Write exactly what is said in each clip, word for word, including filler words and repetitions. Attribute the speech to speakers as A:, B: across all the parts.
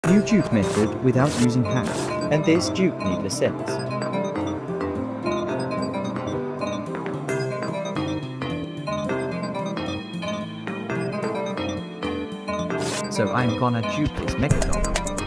A: New dupe method without using hack. And this dupe needless sense. So I'm gonna dupe this megadon.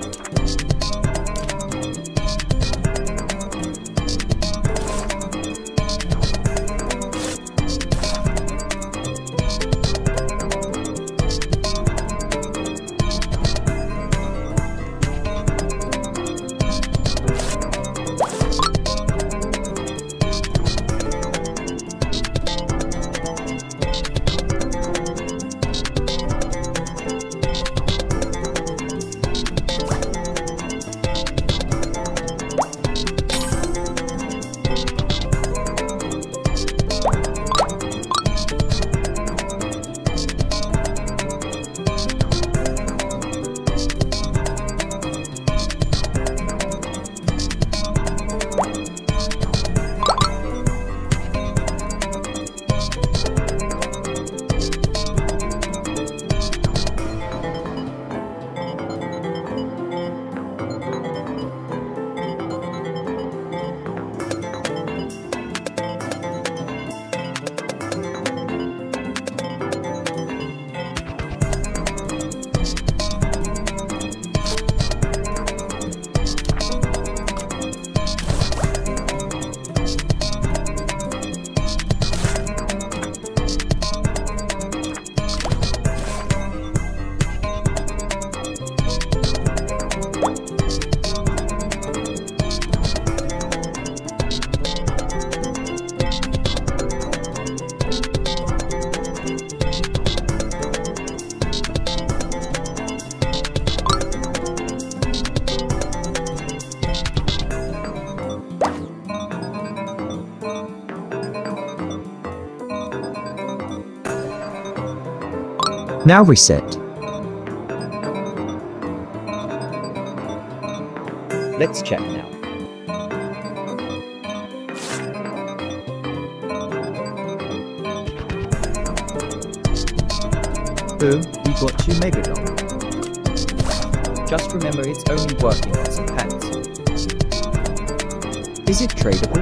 A: Now reset. Let's check now. Boom, we got two megadon. Just remember it's only working on some pants. Is it tradable?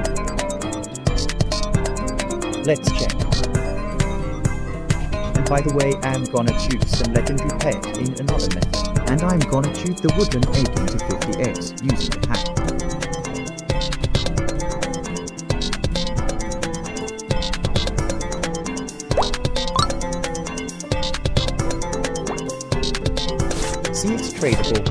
A: Let's check. And by the way, I'm gonna dupe some legendary pet in another method. And I'm gonna dupe the woodland eighteen to fifty X using the hack. See, it's tradable.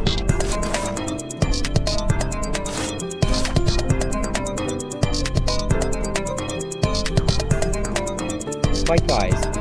A: Bye guys.